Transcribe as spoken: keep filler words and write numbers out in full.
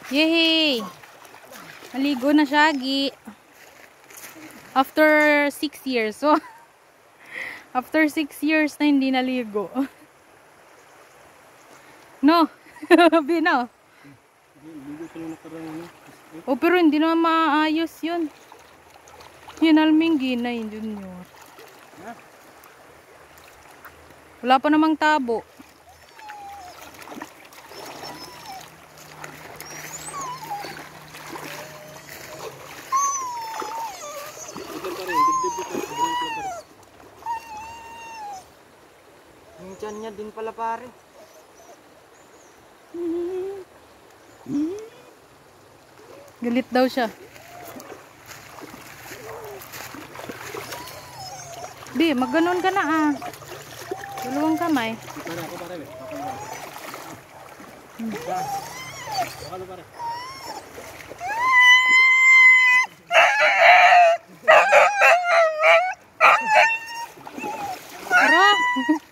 Yay! Naligo na siya, Gi. After six years. So, after six years na hindi naligo. No? Bino? O, pero hindi na maayos yun. Yun, alminggi na yun, Junior. Wala pa namang tabo. Yung tiyan niya din pala pare. Galit daw siya. Bi, magganon ka na ah. Dalawang kamay. Pare ako pare. Hmm. Bakalo pare. Tara.